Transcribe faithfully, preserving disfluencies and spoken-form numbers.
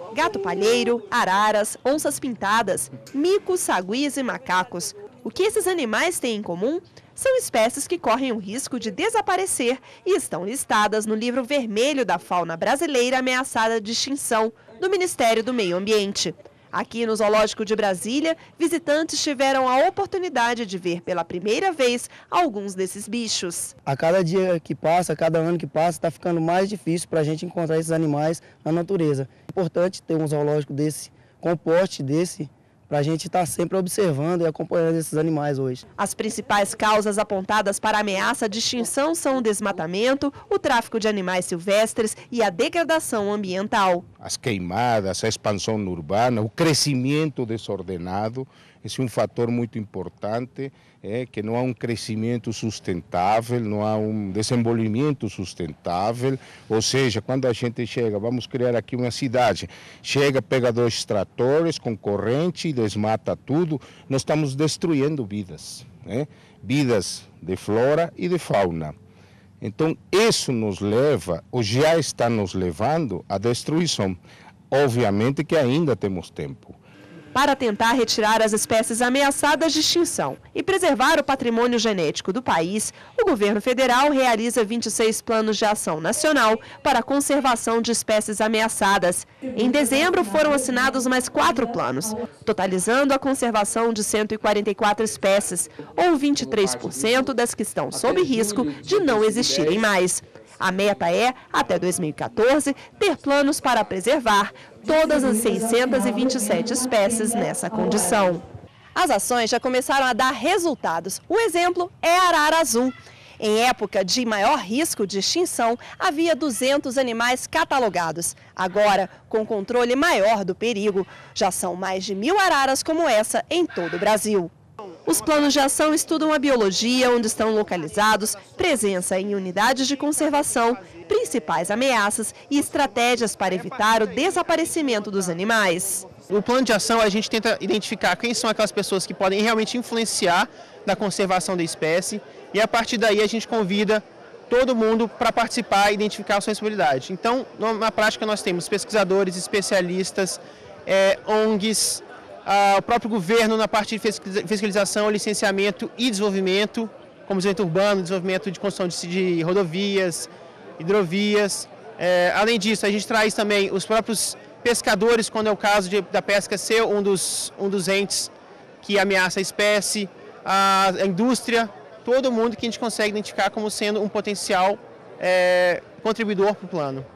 gato-palheiro, araras, onças pintadas, micos, saguis e macacos. O que esses animais têm em comum? São espécies que correm o risco de desaparecer e estão listadas no livro vermelho da fauna brasileira ameaçada de extinção, do Ministério do Meio Ambiente. Aqui no Zoológico de Brasília, visitantes tiveram a oportunidade de ver pela primeira vez alguns desses bichos. A cada dia que passa, a cada ano que passa, está ficando mais difícil para a gente encontrar esses animais na natureza. É importante ter um zoológico desse, com um porte desse, para a gente estar sempre observando e acompanhando esses animais hoje. As principais causas apontadas para a ameaça de extinção são o desmatamento, o tráfico de animais silvestres e a degradação ambiental. As queimadas, a expansão urbana, o crescimento desordenado, esse é um fator muito importante, é que não há um crescimento sustentável, não há um desenvolvimento sustentável, ou seja, quando a gente chega, vamos criar aqui uma cidade, chega, pega dois tratores com corrente e desmata tudo, nós estamos destruindo vidas, né? Vidas de flora e de fauna. Então, isso nos leva, ou já está nos levando, à destruição. Obviamente que ainda temos tempo. Para tentar retirar as espécies ameaçadas de extinção e preservar o patrimônio genético do país, o governo federal realiza vinte e seis planos de ação nacional para a conservação de espécies ameaçadas. Em dezembro, foram assinados mais quatro planos, totalizando a conservação de cento e quarenta e quatro espécies, ou vinte e três por cento das que estão sob risco de não existirem mais. A meta é, até dois mil e quatorze, ter planos para preservar todas as seiscentas e vinte e sete espécies nessa condição. As ações já começaram a dar resultados. O exemplo é a arara azul. Em época de maior risco de extinção, havia duzentos animais catalogados. Agora, com controle maior do perigo, já são mais de mil araras como essa em todo o Brasil. Os planos de ação estudam a biologia, onde estão localizados, presença em unidades de conservação, principais ameaças e estratégias para evitar o desaparecimento dos animais. No plano de ação, a gente tenta identificar quem são aquelas pessoas que podem realmente influenciar na conservação da espécie e, a partir daí, a gente convida todo mundo para participar e identificar a sua responsabilidade. Então, na prática, nós temos pesquisadores, especialistas, é, O N Gs, Ah, o próprio governo na parte de fiscalização, licenciamento e desenvolvimento, como desenvolvimento urbano, desenvolvimento de construção de, de rodovias, hidrovias. É, além disso, a gente traz também os próprios pescadores, quando é o caso de, da pesca ser um dos, um dos entes que ameaça a espécie, a, a indústria, todo mundo que a gente consegue identificar como sendo um potencial é, contribuidor para o plano.